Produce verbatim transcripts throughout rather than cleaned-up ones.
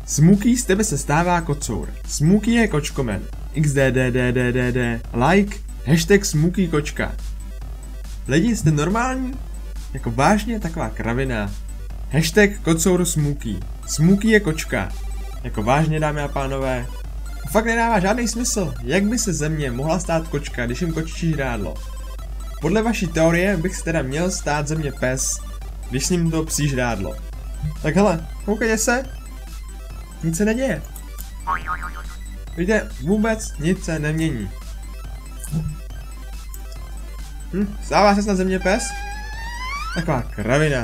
Smokey z tebe se stává kocour. Smokey je kočkomen. xdddddd. Like. Hashtag Smokey kočka. Lidi, jste normální? Jako vážně taková kravina. Hashtag kocour Smokey. Smokey je kočka. Jako vážně, dámy a pánové. Fakt nedává žádný smysl. Jak by se ze mě mohla stát kočka, když jim kočičí žrádlo? Podle vaší teorie bych se teda měl stát ze mě pes, když s ním to psí žrádlo. Tak hele, koukejte se. Nic se neděje. Víte, vůbec nic se nemění. Hm, stává se snad ze mě pes? Taková kravina.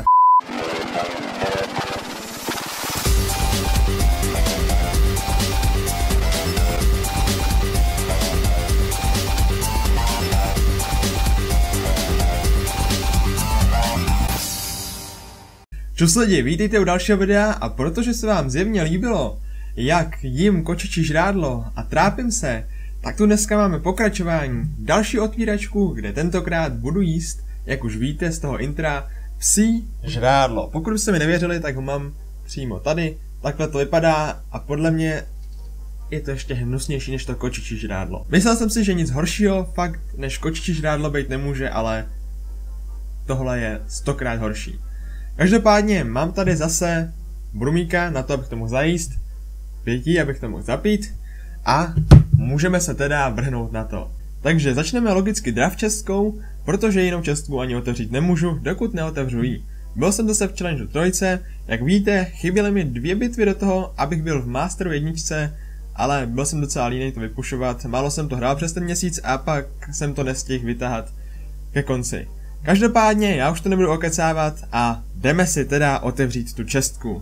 Čus lidi, vítejte u dalšího videa a protože se vám zjevně líbilo, jak jim kočičí žrádlo a trápím se, tak tu dneska máme pokračování, další otvíračku, kde tentokrát budu jíst, jak už víte z toho intra, psí žrádlo. Pokud jste mi nevěřili, tak ho mám přímo tady, takhle to vypadá a podle mě je to ještě hnusnější než to kočičí žrádlo. Myslel jsem si, že nic horšího fakt než kočičí žrádlo být nemůže, ale tohle je stokrát horší. Každopádně mám tady zase brumíka na to, abych to mohl zajíst, pětí, abych to mohl zapít a můžeme se teda vrhnout na to. Takže začneme logicky draft čestkou, protože jinou čestku ani otevřít nemůžu, dokud neotevřu jí. Byl jsem zase v challengeu trojce, jak víte, chyběly mi dvě bitvy do toho, abych byl v Masteru jedničce, ale byl jsem docela línej to vypušovat, málo jsem to hrál přes ten měsíc a pak jsem to nestihl vytahat ke konci. Každopádně já už to nebudu okecávat a jdeme si teda otevřít tu čestku.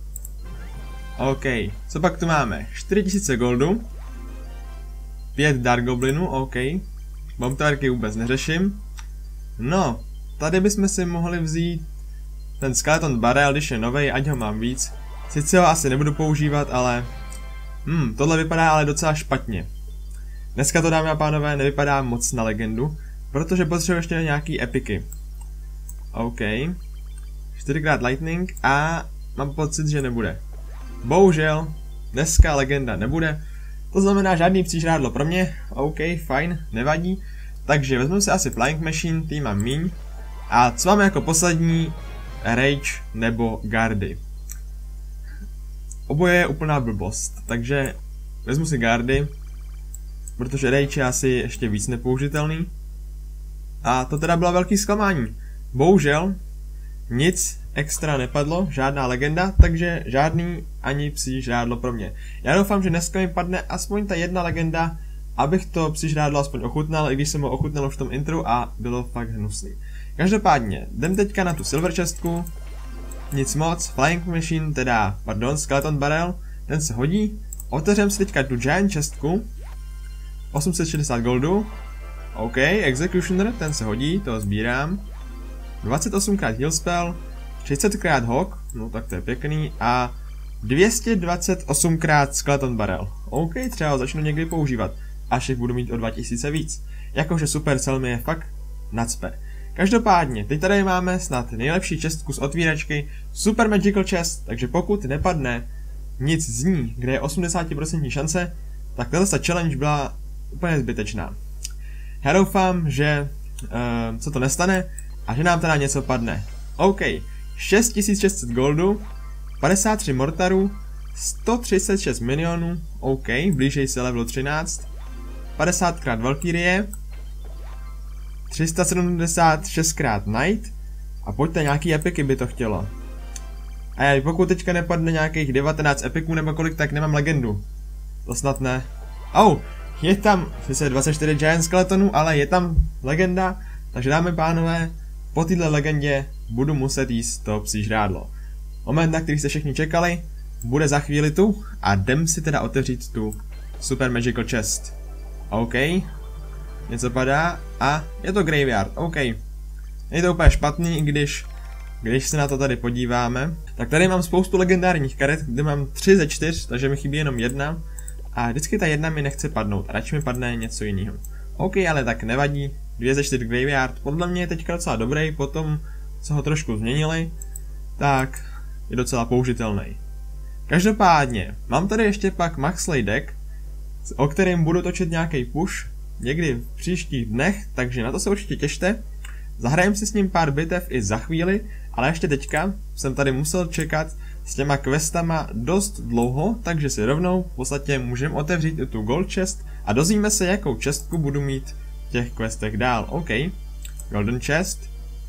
OK, co pak tu máme? čtyři tisíce goldu, pět Dark Goblinů, OK, bombtvarky vůbec neřeším. No, tady bychom si mohli vzít ten Skeleton Barrel, když je novej, ať ho mám víc. Sice ho asi nebudu používat, ale hmm, tohle vypadá ale docela špatně. Dneska to, dámy a pánové, nevypadá moc na legendu, protože potřebuji ještě nějaký epiky. OK. čtyřikrát Lightning a mám pocit, že nebude. Bohužel, dneska legenda nebude. To znamená žádný psí žrádlo pro mě. OK, fajn, nevadí. Takže vezmu si asi Flying Machine, tým mám míň. A co máme jako poslední? Rage nebo Guardy. Oboje je úplná blbost, takže vezmu si Guardy, protože Rage je asi ještě víc nepoužitelný. A to teda bylo velký zklamání. Bohužel nic extra nepadlo, žádná legenda, takže žádný ani psí žrádlo pro mě. Já doufám, že dneska mi padne aspoň ta jedna legenda, abych to psí žrádlo aspoň ochutnal, i když jsem ho ochutnal už v tom intru a bylo fakt hnusný. Každopádně, jdem teďka na tu silver chestku. Nic moc, Flying Machine, teda, pardon, Skeleton Barrel, ten se hodí. Otevřem si teďka tu Giant chestku. osm set šedesát goldu. OK, Executioner, ten se hodí, toho sbírám. dvacet osmkrát Heal Spell, třicetkrát Hawk, no tak to je pěkný, a dvě stě dvacet osmkrát Skeleton Barrel. OK, třeba ho začnu někdy používat, až jich budu mít o dva tisíce víc. Jakože Supercell mi je fakt nacpe. Každopádně, teď tady máme snad nejlepší čestku z otvíračky, Super Magical Chest, takže pokud nepadne nic z ní, kde je osmdesát procent šance, tak tato challenge byla úplně zbytečná. Já doufám, že uh, se to nestane a že nám teda něco padne. OK, šest tisíc šest set goldu, padesát tři mortarů, sto třicet šest minionů, OK, blížej se levelu třináct, padesátkrát Valkyrie, tři sta sedmdesát šestkrát Knight a pojďte, nějaký epiky by to chtělo. A já, pokud teďka nepadne nějakých devatenáct epiků nebo kolik, tak nemám legendu. To snad ne. Au! Oh, je tam sice dvacet čtyři Giant Skeletonů, ale je tam legenda, takže dámy pánové, po této legendě budu muset jíst to psí žrádlo. Moment, na který jste všichni čekali, bude za chvíli tu a jdem si teda otevřít tu Super Magical Chest. OK, něco padá a je to Graveyard, OK. Je to úplně špatný, i když, když se na to tady podíváme, tak tady mám spoustu legendárních karet, kde mám tři ze čtyř, takže mi chybí jenom jedna. A vždycky ta jedna mi nechce padnout, a radši mi padne něco jiného. OK, ale tak nevadí, dvě ze čtyř Graveyard, podle mě je teďka docela dobrý, potom co ho trošku změnili, tak je docela použitelný. Každopádně, mám tady ještě pak Maxley deck, o kterém budu točit nějaký push někdy v příštích dnech, takže na to se určitě těšte. Zahrajeme si s ním pár bitev i za chvíli, ale ještě teďka jsem tady musel čekat s těma questama dost dlouho, takže si rovnou v podstatě můžeme otevřít i tu gold chest a dozvíme se, jakou čestku budu mít v těch questech dál. OK, golden chest.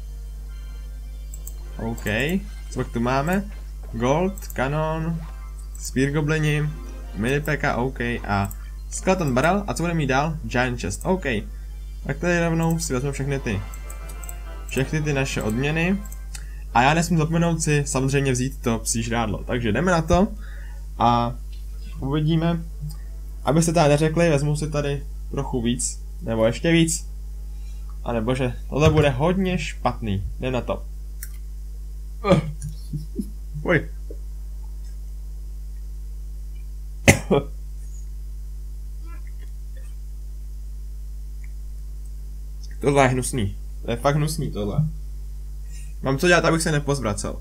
OK, co pak tu máme? Gold, kanon, spear goblini, minipeka, OK a skeleton barrel. A co budeme mít dál? Giant chest, OK. Tak tady rovnou si vezmeme všechny ty všechny ty naše odměny. A já nesmím zapomenout si samozřejmě vzít to psí žrádlo. Takže jdeme na to a uvidíme. Abyste tady neřekli, vezmu si tady trochu víc, nebo ještě víc. A nebo že tohle bude hodně špatný. Jdem na to. Uh. Uj. Tohle je hnusný. To je fakt hnusný tohle. Mám co dělat, abych se nepozvracel.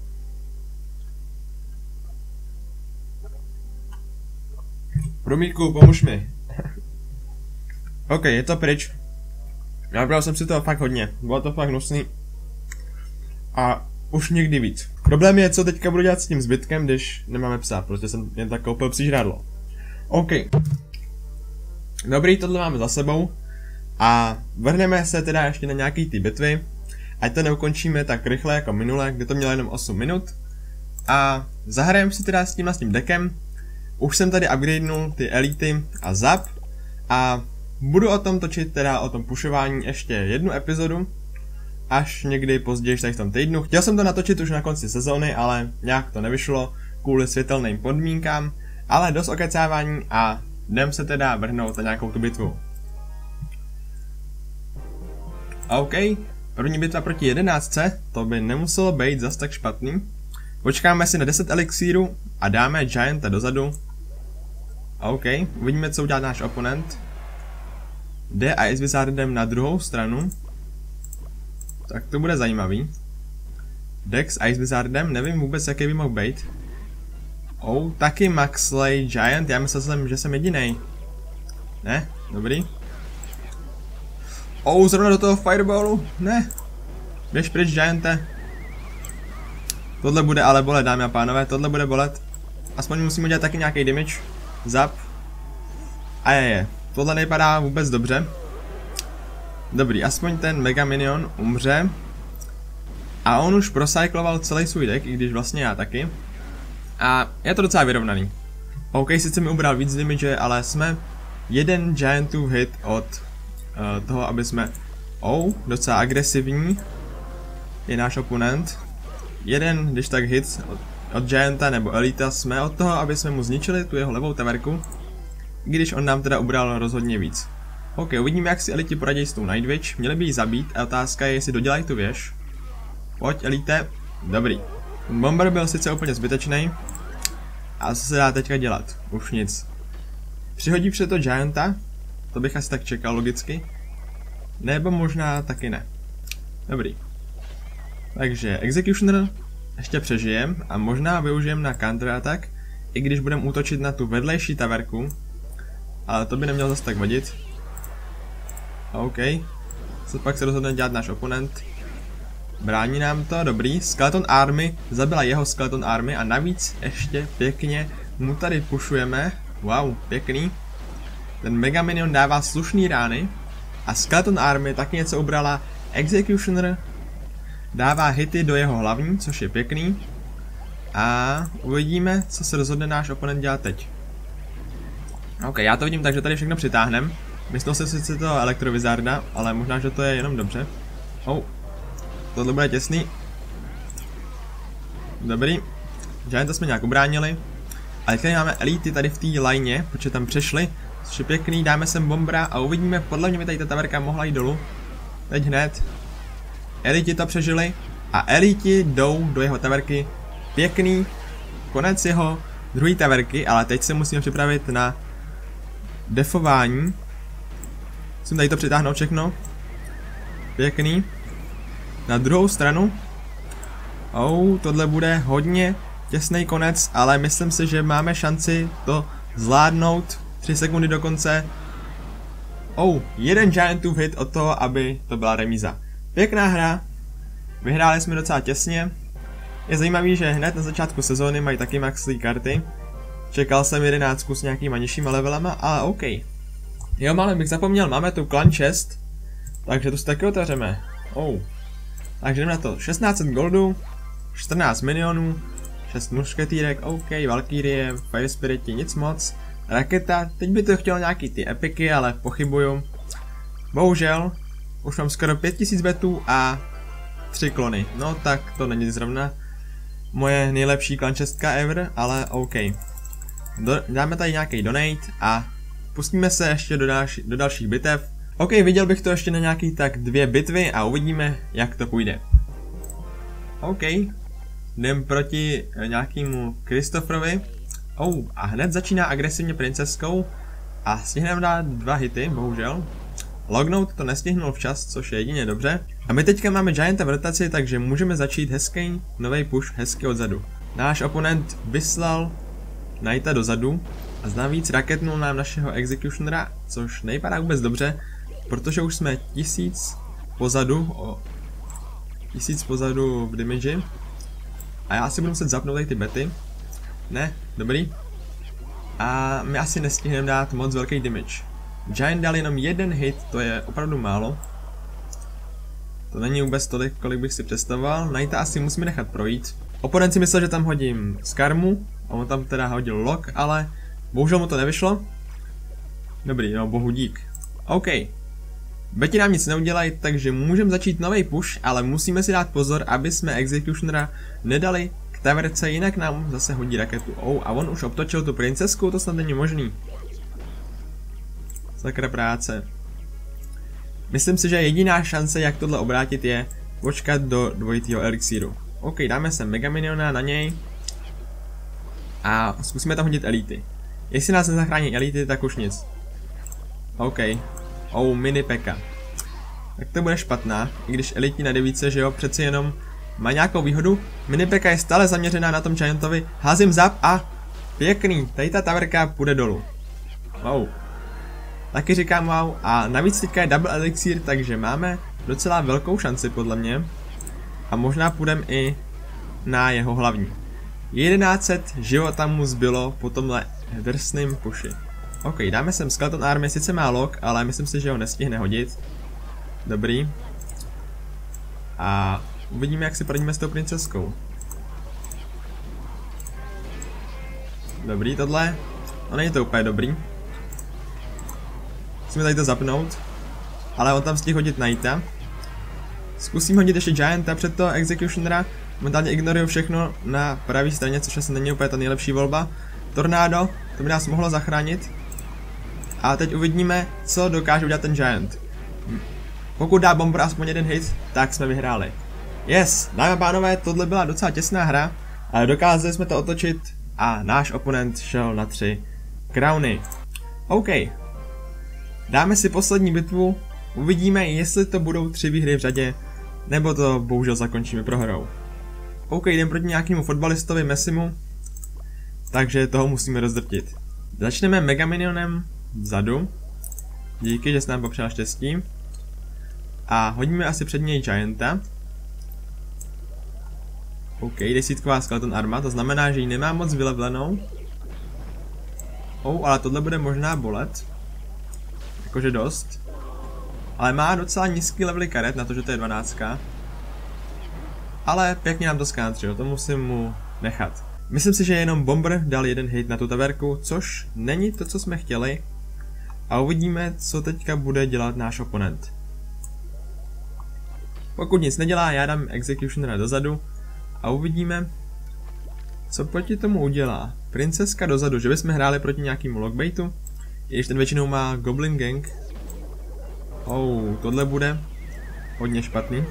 Promítku, pomož mi. OK, je to pryč. Nabral jsem si toho fakt hodně. Bylo to fakt hnusný. A už někdy víc. Problém je, co teďka budu dělat s tím zbytkem, když nemáme psa, protože jsem jen tak koupil psí žrádlo. OK. Dobrý, tohle máme za sebou. A vrhneme se teda ještě na nějaký ty bitvy. Ať to neukončíme tak rychle jako minule, kde to mělo jenom osm minut. A zahrajeme si teda s tím a s tím deckem. Už jsem tady upgradenul ty elity a zap. A budu o tom točit teda o tom pushování ještě jednu epizodu. Až někdy později tady v tom týdnu. Chtěl jsem to natočit už na konci sezóny, ale nějak to nevyšlo kvůli světelným podmínkám. Ale dost okecávání a jdem se teda vrhnout na nějakou tu bitvu. OK, první bitva proti jedenáctce, to by nemuselo být zas tak špatný. Počkáme si na deset elixírů a dáme Gianta dozadu. OK, uvidíme, co udělá náš oponent. Jde Ice Wizardem na druhou stranu. Tak to bude zajímavý. Deck s Ice Wizardem, nevím vůbec, jaký by mohl být. Oh, taky Maxley Giant, já myslel jsem, že jsem jedinej. Ne, dobrý. Oh, zrovna do toho fireballu, ne. Běž pryč, Giante. Tohle bude ale bolet, dámy a pánové, tohle bude bolet. Aspoň musím udělat taky nějaký damage. Zap. A je, je. Tohle nevypadá vůbec dobře. Dobrý, aspoň ten Mega Minion umře. A on už procycloval celý svůj deck, i když vlastně já taky. A je to docela vyrovnaný. OK, sice mi ubral víc damage, ale jsme jeden Giantův hit od uh, toho, aby jsme... Oh, docela agresivní je náš oponent. Jeden, když tak hit od, od Gianta nebo Elita jsme od toho, aby jsme mu zničili tu jeho levou taverku. I když on nám teda ubral rozhodně víc. OK, uvidíme, jak si Eliti poradí s tou Night Witch. Měli by ji zabít a otázka je, jestli dodělají tu věž. Pojď, Elite. Dobrý. Ten bomber byl sice úplně zbytečný. A co se dá teďka dělat? Už nic. Přihodí před to Gianta. To bych asi tak čekal logicky. Nebo možná taky ne. Dobrý. Takže Executioner ještě přežijem a možná využijem na counterattack, i když budeme útočit na tu vedlejší taverku. Ale to by nemělo zase tak vadit. OK. Co pak se rozhodne dělat náš oponent? Brání nám to, dobrý. Skeleton Army zabila jeho Skeleton Army a navíc ještě pěkně mu tady pušujeme. Wow, pěkný. Ten Mega Minion dává slušný rány. A Skeleton Army taky něco ubrala. Executioner dává hity do jeho hlavní, což je pěkný. A uvidíme, co se rozhodne náš oponent dělat teď. OK, já to vidím tak, že tady všechno přitáhnem. Myslel jsem sice toho Elektrovizarda, ale možná, že to je jenom dobře. Oh, tohle bude těsný. Dobrý. Gianta jsme nějak ubránili. Ale tady máme elity tady v té lajně, protože tam přešli. Což je pěkný, dáme sem bombra a uvidíme, podle mě by tady ta taverka mohla jít dolů. Teď hned. Eliti to přežili a eliti jdou do jeho taverky. Pěkný. Konec jeho druhé taverky, ale teď se musíme připravit na defování. Musím tady to přitáhnout všechno. Pěkný. Na druhou stranu. Oh, tohle bude hodně těsný konec, ale myslím si, že máme šanci to zvládnout. tři sekundy do konce. Oh, jeden Giantův hit od toho, aby to byla remíza. Pěkná hra, vyhráli jsme docela těsně. Je zajímavý, že hned na začátku sezóny mají taky maxlý karty. Čekal jsem jedenáctku s nějakýma nižšíma levelama, ale OK. Jo, ale bych zapomněl, máme tu clan chest, takže tu si taky otevřeme. Oh. Takže jdeme na to, šestnáct set goldu, čtrnáct minionů, šest mušketýrek, OK, Valkyrie, Fire Spiriti, nic moc. Raketa, teď by to chtělo nějaký ty epiky, ale pochybuju. Bohužel, už mám skoro pět tisíc betů a tři klony. No tak to není zrovna moje nejlepší klančestka ever, ale OK. Do, dáme tady nějaký donate a pustíme se ještě do, další, do dalších bitev. OK, viděl bych to ještě na nějaký tak dvě bitvy a uvidíme, jak to půjde. OK, jdem proti nějakému Christopherovi. Oh, a hned začíná agresivně princeskou a stihneme dát dva hity, bohužel. Lognout to nestihnul včas, což je jedině dobře. A my teďka máme Gianta v rotaci, takže můžeme začít hezký nový push, hezky odzadu. Náš oponent vyslal Knighta dozadu a navíc raketnul nám našeho Executionera, což nevypadá vůbec dobře, protože už jsme tisíc pozadu, o, tisíc pozadu v damage. A já si budu muset zapnout tady ty bety. Ne, dobrý. A my asi nestihneme dát moc velký damage. Giant dal jenom jeden hit, to je opravdu málo. To není vůbec tolik, kolik bych si představoval. Knighta asi musíme nechat projít. Oponent si myslel, že tam hodím Skarmu, a on tam teda hodil lock, ale bohužel mu to nevyšlo. Dobrý, no bohu dík. OK. Beti nám nic neudělají, takže můžeme začít nový push, ale musíme si dát pozor, aby jsme Executionera nedali k taverce, jinak nám zase hodí raketu. Oh, a on už obtočil tu princesku, to snad není možný. Sakra práce. Myslím si, že jediná šance, jak tohle obrátit, je počkat do dvojitýho elixíru. OK, dáme sem Mega Miniona na něj. A zkusíme tam hodit elity. Jestli nás nezachrání elity, tak už nic. OK. Oh, mini peka. Tak to bude špatná, i když eliti na devíce, že jo, přeci jenom má nějakou výhodu. Mini peka je stále zaměřená na tom Giantovi. Házím zap a pěkný, tady ta taverka půjde dolů. Wow. Taky říkám wow, a navíc teďka je double elixír, takže máme docela velkou šanci podle mě. A možná půjdeme i na jeho hlavní. jedenáct set života mu zbylo po tomhle drsným puši. OK, dáme sem Skeleton Army, sice má lock, ale myslím si, že ho nestihne hodit. Dobrý. A uvidíme, jak si poradíme s tou princeskou. Dobrý tohle. No není to úplně dobrý. Musíme tady to zapnout. Ale on tam stihl hodit Knighta. Zkusím hodit ještě Gianta před toho Executionera. Momentálně ignoruju všechno na pravé straně, což asi není úplně ta nejlepší volba. Tornádo, to by nás mohlo zachránit. A teď uvidíme, co dokáže udělat ten Giant. Pokud dá Bomber aspoň jeden hit, tak jsme vyhráli. Yes, dámy a pánové, tohle byla docela těsná hra, ale dokázali jsme to otočit a náš oponent šel na tři crowny. OK. Dáme si poslední bitvu, uvidíme, jestli to budou tři výhry v řadě, nebo to bohužel zakončíme prohrou. OK, jdem proti nějakému fotbalistovi Messimu, takže toho musíme rozdrtit. Začneme Mega Minionem vzadu, díky, že jsi nám popřál štěstí. A hodíme asi před něj Gianta. OK, desítková Skeleton Arma, to znamená, že ji nemá moc vylevlenou. Oh, ale tohle bude možná bolet. Jakože dost. Ale má docela nízký levely karet, na to, že to je dvanáctka. Ale pěkně nám to skántřil, to musím mu nechat. Myslím si, že jenom Bomber dal jeden hit na tu taverku, což není to, co jsme chtěli. A uvidíme, co teďka bude dělat náš oponent. Pokud nic nedělá, já dám Executionera dozadu a uvidíme, co proti tomu udělá. Princeska dozadu, že bychom hráli proti nějakému lockbaitu, i když ten většinou má Goblin Gang. Oh, tohle bude hodně špatný.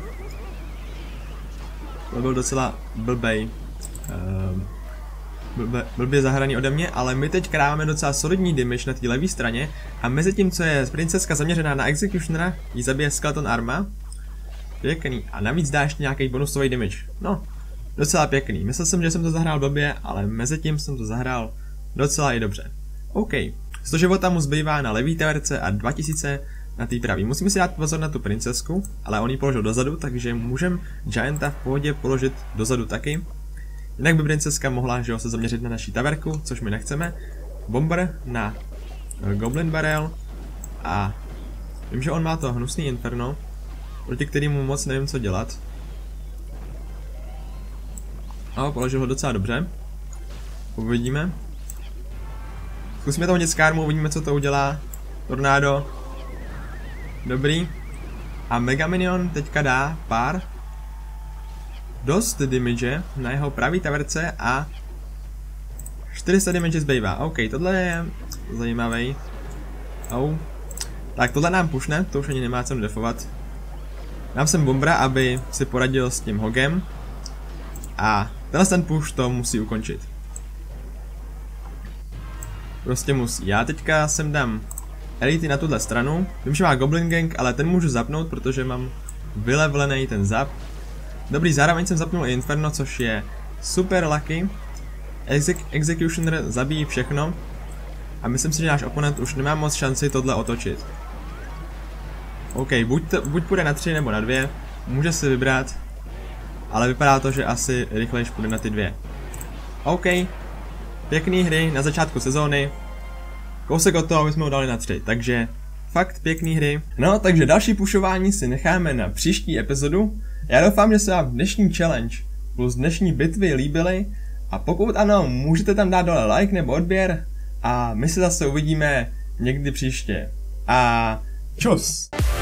To byl docela blbej. Um, blbě, blbě zahraný ode mě, ale my teď kráváme docela solidní damage na té levé straně a mezi tím, co je princeska zaměřená na Executionera, jí zabije Skeleton Arma. Pěkný. A navíc dá ještě nějaký bonusový damage. No, Docela pěkný. Myslel jsem, že jsem to zahrál blbě, ale mezi tím jsem to zahrál docela i dobře. OK. sto života mu zbývá na levý taverce a dva tisíce na té pravý. Musíme si dát pozor na tu princesku, ale on ji položil dozadu, takže můžeme Gianta v pohodě položit dozadu taky. Jinak by princeska mohla, že ho, se zaměřit na naší taverku, což my nechceme. Bomber na Goblin Barrel a vím, že on má to hnusný inferno, proti kterému moc nevím, co dělat. No, položil ho docela dobře. Uvidíme. Zkusíme to hodit s karmou, uvidíme, co to udělá. Tornádo. Dobrý. A Mega Minion teďka dá pár dost damage na jeho pravý taverce a čtyři sta damage zbývá. OK, tohle je zajímavý. Oh. Tak tohle nám pušne, to už ani nemá cenu defovat. Dám sem Bombra, aby si poradil s tím Hogem. A tenhle ten push to musí ukončit. Prostě musí. Já teďka sem dám elity na tuhle stranu. Vím, že má Goblin Gang, ale ten můžu zapnout, protože mám vylevlený ten zap. Dobrý, zároveň jsem zapnul i Inferno, což je super lucky. Exec Executioner zabíjí všechno. A myslím si, že náš oponent už nemá moc šanci tohle otočit. OK, buď, to, buď půjde na tři nebo na dvě. Může si vybrat. Ale vypadá to, že asi rychleji půjde na ty dvě. OK. Pěkný hry na začátku sezóny. Kousek od toho, aby jsme ho dali na tři. Takže fakt pěkný hry. No, takže další pušování si necháme na příští epizodu. Já doufám, že se vám dnešní challenge plus dnešní bitvy líbily. A pokud ano, můžete tam dát dole like nebo odběr. A my se zase uvidíme někdy příště. A čus!